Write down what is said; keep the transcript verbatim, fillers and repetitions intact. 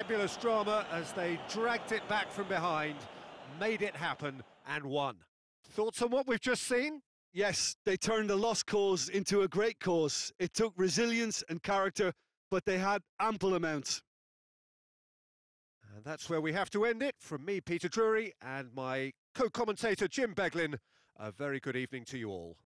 fabulous drama as they dragged it back from behind, made it happen and won. Thoughts on what we've just seen? Yes, they turned a lost cause into a great cause. It took resilience and character, but they had ample amounts. And that's where we have to end it. From me, Peter Drury, and my co-commentator, Jim Beglin, a very good evening to you all.